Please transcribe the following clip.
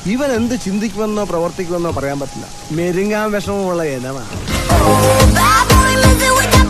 ഇവൻ എന്ത് ചിന്തിക്കുമെന്നോ പ്രവർത്തിക്കുമെന്നോ പറയാൻ പറ്റില്ല. മെരുങ്ങാൻ വിഷമമുള്ള ഇനമാണ്.